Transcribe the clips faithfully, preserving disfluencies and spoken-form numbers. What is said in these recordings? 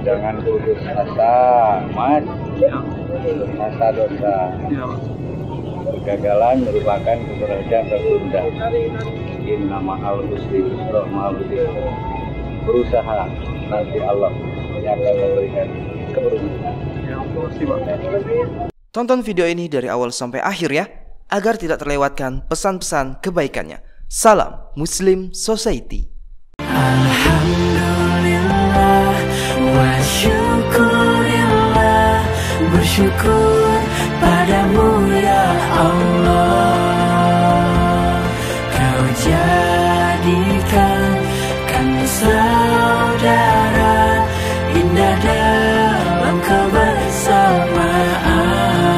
Jangan putus asa, Mas. Ya. Asa dosa. Ya. Kegagalan merupakan keberhasilan tertunda. Inna ma'al usri yusra, ma'al usri yusra. Berusaha, nanti Allah yang akan memberikan keberuntungan. Ya, pasti, Pak. Tonton video ini dari awal sampai akhir ya, agar tidak terlewatkan pesan-pesan kebaikannya. Salam Muslim Society. Alhamdulillah wa syukurillah, bersyukur padamu ya Allah. Kau jadikan kami saudara, indah dalam kebersamaan.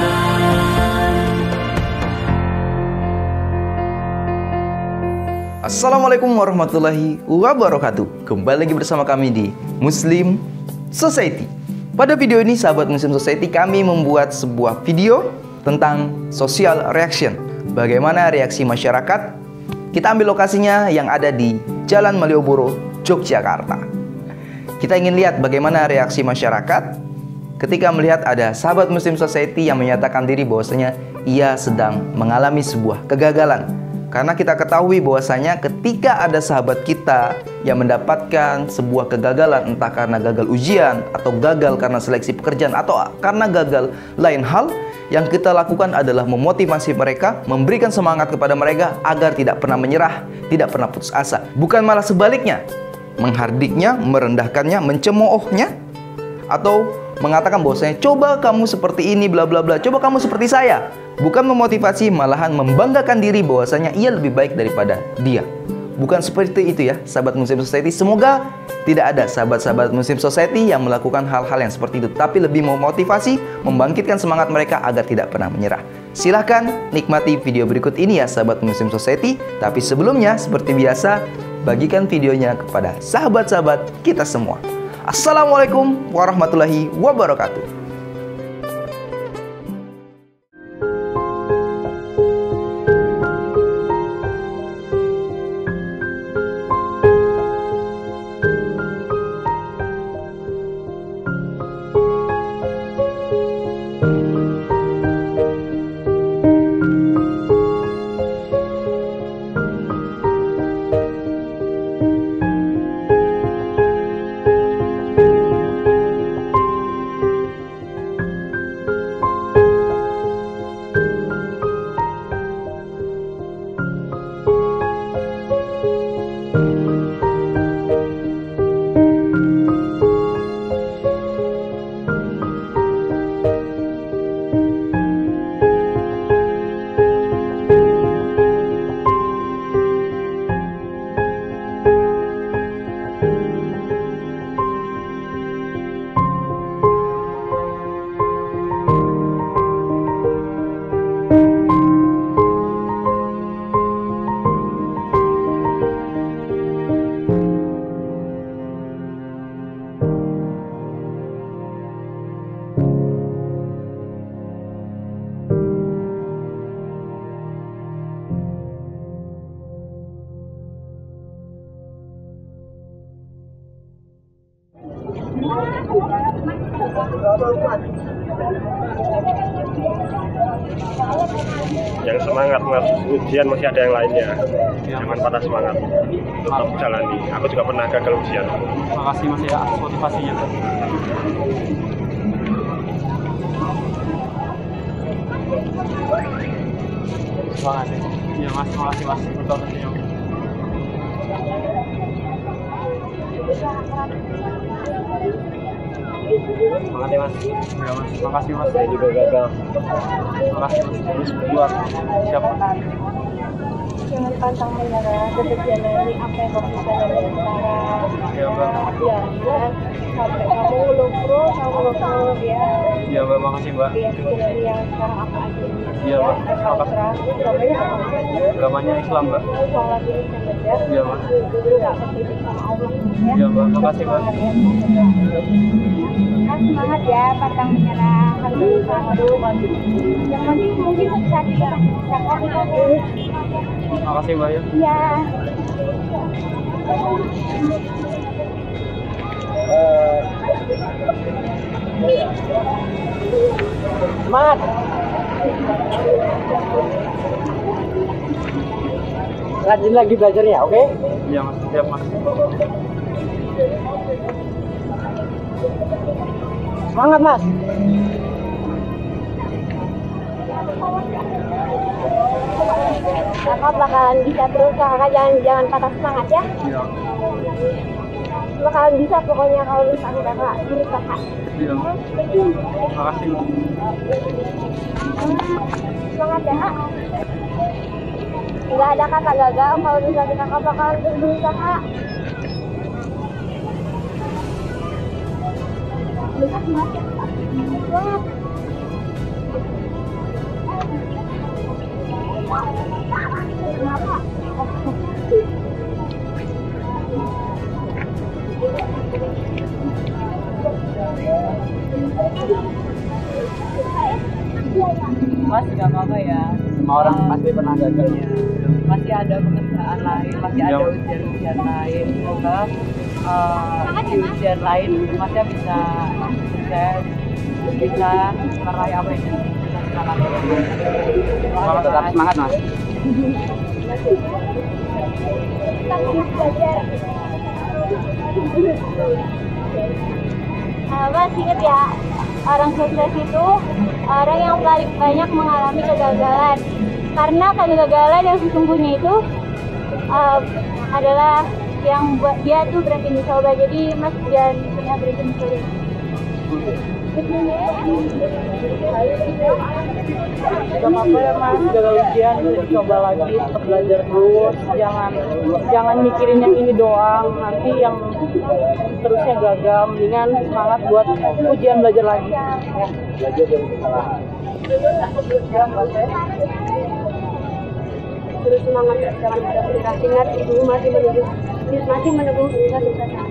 Assalamualaikum warahmatullahi wabarakatuh. Kembali lagi bersama kami di Muslim Society. Pada video ini sahabat Muslim Society, kami membuat sebuah video tentang social reaction. Bagaimana reaksi masyarakat? Kita ambil lokasinya yang ada di Jalan Malioboro, Yogyakarta. Kita ingin lihat bagaimana reaksi masyarakat ketika melihat ada sahabat Muslim Society yang menyatakan diri bahwasanya ia sedang mengalami sebuah kegagalan. Karena kita ketahui bahwasanya ketika ada sahabat kita yang mendapatkan sebuah kegagalan, entah karena gagal ujian, atau gagal karena seleksi pekerjaan, atau karena gagal lain hal, yang kita lakukan adalah memotivasi mereka, memberikan semangat kepada mereka agar tidak pernah menyerah, tidak pernah putus asa. Bukan malah sebaliknya, menghardiknya, merendahkannya, mencemoohnya, atau mengatakan bahwasanya coba kamu seperti ini, bla bla bla, coba kamu seperti saya. Bukan memotivasi, malahan membanggakan diri bahwasanya ia lebih baik daripada dia. Bukan seperti itu ya sahabat Muslim Society. Semoga tidak ada sahabat-sahabat Muslim Society yang melakukan hal-hal yang seperti itu, tapi lebih memotivasi, membangkitkan semangat mereka agar tidak pernah menyerah. Silahkan nikmati video berikut ini ya sahabat Muslim Society. Tapi sebelumnya seperti biasa, bagikan videonya kepada sahabat-sahabat kita semua. Assalamualaikum warahmatullahi wabarakatuh. Yang semangat mas, ujian masih ada yang lainnya. Jangan patah semangat, tetap jalani. Aku juga pernah gagal ujian. Makasih mas ya atas motivasinya. Semangat ya. Iya mas, makasih mas untuk senyum. Semangat ya mas. Ya mas, makasih mas. Saya juga gagal. Makasih mas, terus berjuang. Siapa? Jangan pantang menyerah, tetap jalani apa yang kamu jalani sekarang. Iya mbak. Ya, dan sampai kamu lulus, kamu lulus ya. Iya mbak, makasih mbak. Ya, jalani yang sekarang apa aja. Iya mbak, Kalau makasih. keras, sampai apa? Agamanya Islam mbak. Sholat dulu saja. Iya mbak. Tidak berpikir sama Allah ya. Iya mbak, makasih mbak. Kan semangat ya, pantang menyerah, harus berusaha dulu. Yang penting mungkin bisa dirasakan dulu. Makasih mbak ya. Iya. Uh, Semangat. Rajin lagi belajarnya, oke? Iya mas, siap mas. Semangat mas. Kakak bakalan bisa terus, kakak jangan jangan patah semangat ya. Iya. Bakalan bisa pokoknya kalau misalkan kakak terus kakak. Iya. Makasih. Semangat ya kak. Nggak ada kata gagal kalau misalkan kakak bakalan terus berusaha. Semangat. Kenapa? Mas, gak apa-apa ya. Semua orang pasti pernah gagalnya. Masih ada pekerjaan lain, masih ada ujian-ujian lain. Semoga uh, di ujian lain masnya bisa sukses, bisa meraih apa yang kita semangat. Semangat, tetap semangat mas. Uh, mas ingat ya, orang sukses itu orang yang paling banyak mengalami kegagalan. Karena kegagalan yang sesungguhnya itu uh, adalah yang buat dia tuh berhenti mencoba. Jadi mas jangan pernah berhenti mencoba. Gak apa-apa ya mas, gagal ujian coba lagi, tetap belajar terus. Jangan jangan mikirin yang ini doang, nanti yang terusnya gagal. Mendingan semangat buat ujian belajar lagi. Belajar dari kesalahan. Terus semangat, jangan mudah menyerah. Ingat ibu masih menunggu, masih menunggu kesuksesan.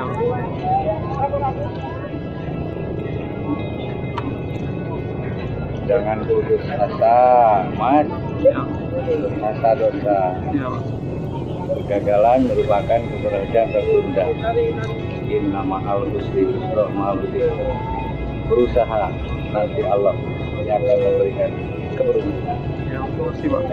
Jangan putus asa, mas. Asa dosa. Kegagalan merupakan keberadaan tertunda. Inna ma'al usri yusra, ma'al usri yusra. Berusaha, nanti Allah yang akan memberikan keberuntungan. Ya, makasih pak.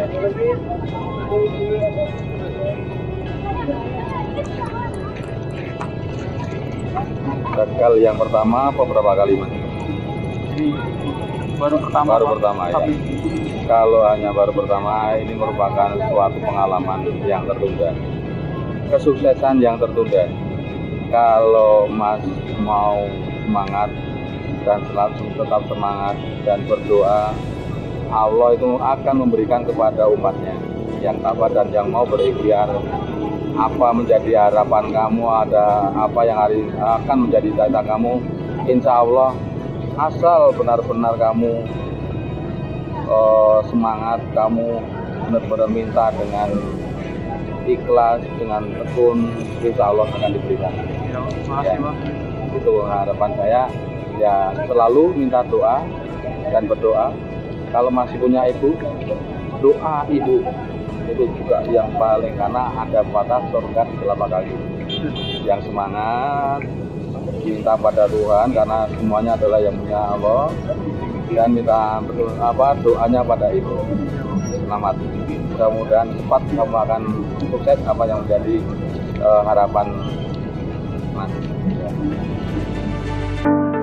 Gagal yang pertama apa berapa kali mas? Jadi baru pertama. Baru Pak. pertama ya. Tapi Kalau hanya baru pertama, ini merupakan suatu pengalaman yang tertunda, kesuksesan yang tertunda. Kalau mas mau semangat dan selalu tetap semangat dan berdoa, Allah itu akan memberikan kepada umatnya yang tabah dan yang mau berikhtiar. Apa menjadi harapan kamu, ada apa yang hari akan menjadi cita kamu, insya Allah, asal benar-benar kamu uh, semangat, kamu benar-benar minta dengan ikhlas, dengan tekun, insya Allah akan diberikan. ya, Ya, makasih pak. itu harapan saya. Ya, selalu minta doa dan berdoa. Kalau masih punya ibu, doa ibu itu juga yang paling, karena ada batas surga di telapak kaki. Yang semangat minta pada Tuhan, karena semuanya adalah yang punya Allah, dan minta apa doanya pada ibu. Selamat, mudah-mudahan cepat kamu akan sukses apa yang menjadi uh, harapan mas. Ya.